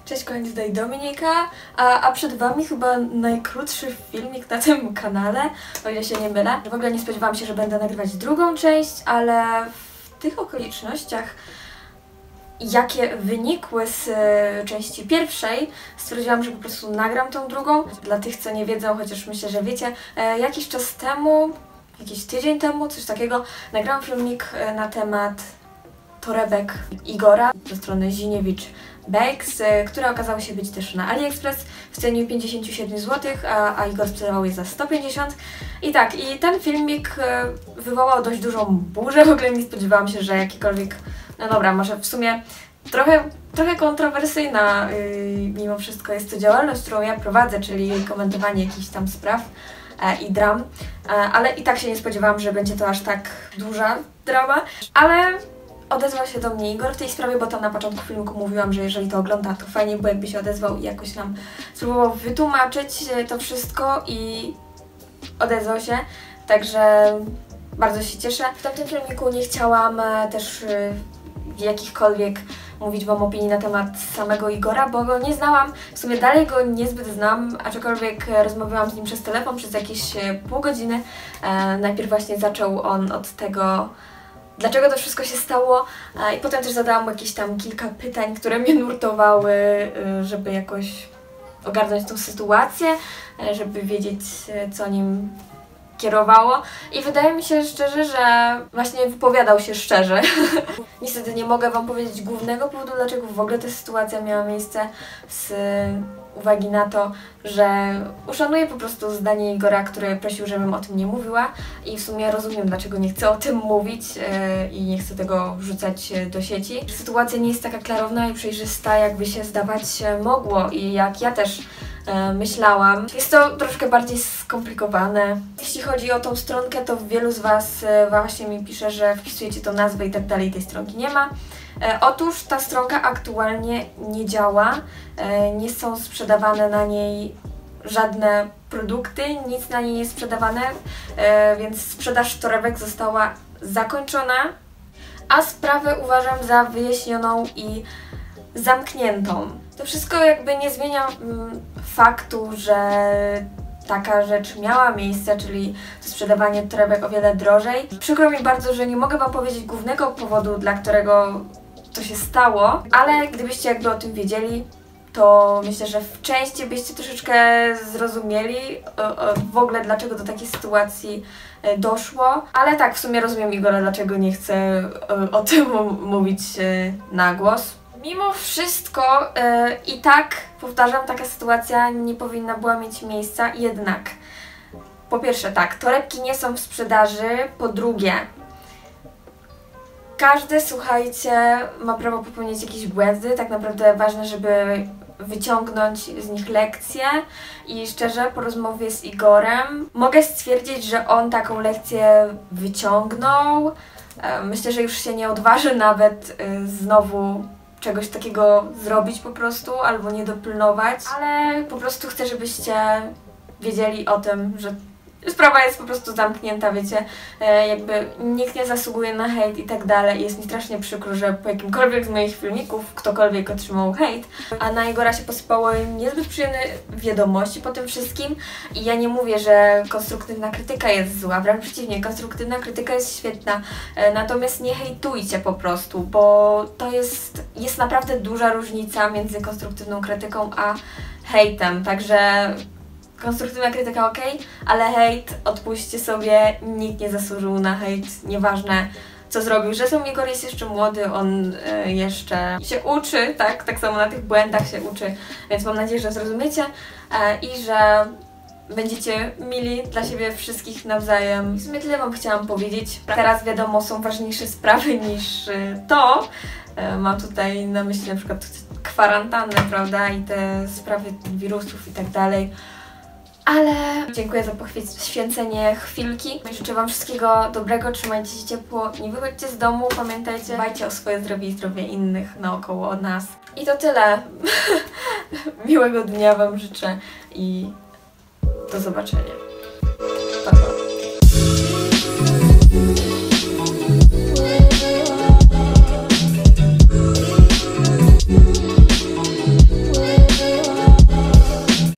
Cześć kochani, tutaj Dominika, a przed wami chyba najkrótszy filmik na tym kanale, o ile się nie mylę. W ogóle nie spodziewałam się, że będę nagrywać drugą część, ale w tych okolicznościach, jakie wynikły z części pierwszej, stwierdziłam, że po prostu nagram tą drugą. Dla tych, co nie wiedzą, chociaż myślę, że wiecie, jakiś czas temu, jakiś tydzień temu, coś takiego, nagrałam filmik na temat torebek Igora ze strony Ziniewicz Bags, które okazały się być też na AliExpress w cenie 57 zł, a Igor sprzedawał je za 150. I tak, i ten filmik wywołał dość dużą burzę, w ogóle nie spodziewałam się, że jakikolwiek, no dobra, może w sumie trochę kontrowersyjna mimo wszystko jest to działalność, którą ja prowadzę, czyli komentowanie jakichś tam spraw i dram, ale i tak się nie spodziewałam, że będzie to aż tak duża drama, ale odezwał się do mnie Igor w tej sprawie, bo tam na początku filmiku mówiłam, że jeżeli to ogląda, to fajnie, bo jakby się odezwał i jakoś nam spróbował wytłumaczyć to wszystko i odezwał się, także bardzo się cieszę. W tamtym filmiku nie chciałam też jakichkolwiek mówić wam opinii na temat samego Igora, bo go nie znałam, w sumie dalej go niezbyt znam, aczkolwiek rozmawiałam z nim przez telefon przez jakieś pół godziny. Najpierw właśnie zaczął on od tego, dlaczego to wszystko się stało, i potem też zadałam mu jakieś tam kilka pytań, które mnie nurtowały, żeby jakoś ogarnąć tą sytuację, żeby wiedzieć, co nim kierowało. I wydaje mi się szczerze, że właśnie wypowiadał się szczerze. Niestety nie mogę wam powiedzieć głównego powodu, dlaczego w ogóle ta sytuacja miała miejsce, z uwagi na to, że uszanuję po prostu zdanie Igora, który prosił, żebym o tym nie mówiła, i w sumie rozumiem, dlaczego nie chcę o tym mówić i nie chcę tego wrzucać do sieci. Sytuacja nie jest taka klarowna i przejrzysta, jakby się zdawać mogło i jak ja też myślałam. Jest to troszkę bardziej skomplikowane. Jeśli chodzi o tą stronkę, to wielu z was właśnie mi pisze, że wpisujecie tą nazwę i tak dalej, tej stronki nie ma. Otóż ta stronka aktualnie nie działa, nie są sprzedawane na niej żadne produkty, nic na niej nie jest sprzedawane, więc sprzedaż torebek została zakończona, a sprawę uważam za wyjaśnioną i zamkniętą. To wszystko jakby nie zmienia faktu, że taka rzecz miała miejsce, czyli to sprzedawanie torebek o wiele drożej. Przykro mi bardzo, że nie mogę wam powiedzieć głównego powodu, dla którego to się stało, ale gdybyście jakby o tym wiedzieli, to myślę, że w części byście troszeczkę zrozumieli w ogóle, dlaczego do takiej sytuacji doszło. Ale tak, w sumie rozumiem Igora, dlaczego nie chce o tym mówić na głos. Mimo wszystko i tak, powtarzam, taka sytuacja nie powinna była mieć miejsca, jednak po pierwsze tak, torebki nie są w sprzedaży, po drugie każdy, słuchajcie, ma prawo popełnić jakieś błędy, tak naprawdę ważne, żeby wyciągnąć z nich lekcje i szczerze, po rozmowie z Igorem mogę stwierdzić, że on taką lekcję wyciągnął. Myślę, że już się nie odważy nawet znowu czegoś takiego zrobić po prostu, albo nie dopilnować, ale po prostu chcę, żebyście wiedzieli o tym, że sprawa jest po prostu zamknięta, wiecie, jakby nikt nie zasługuje na hejt i tak dalej. Jest mi strasznie przykro, że po jakimkolwiek z moich filmików ktokolwiek otrzymał hejt, a na Igora się posypało niezbyt przyjemne wiadomości po tym wszystkim i ja nie mówię, że konstruktywna krytyka jest zła, wręcz przeciwnie, konstruktywna krytyka jest świetna, natomiast nie hejtujcie po prostu, bo to jest naprawdę duża różnica między konstruktywną krytyką a hejtem, także konstruktywna krytyka ok, ale hejt odpuśćcie sobie, nikt nie zasłużył na hejt, nieważne co zrobił. Zresztą Igor jest jeszcze młody, on jeszcze się uczy, tak samo na tych błędach się uczy, więc mam nadzieję, że zrozumiecie i że będziecie mili dla siebie wszystkich nawzajem. W sumie tyle wam chciałam powiedzieć. Teraz wiadomo, są ważniejsze sprawy niż to. Mam tutaj na myśli na przykład kwarantannę, prawda, i te sprawy wirusów i tak dalej. Ale dziękuję za poświęcenie chwilki. Życzę wam wszystkiego dobrego, trzymajcie się ciepło, nie wychodźcie z domu, pamiętajcie, dbajcie o swoje zdrowie i zdrowie innych naokoło nas. I to tyle. Miłego dnia wam życzę i do zobaczenia.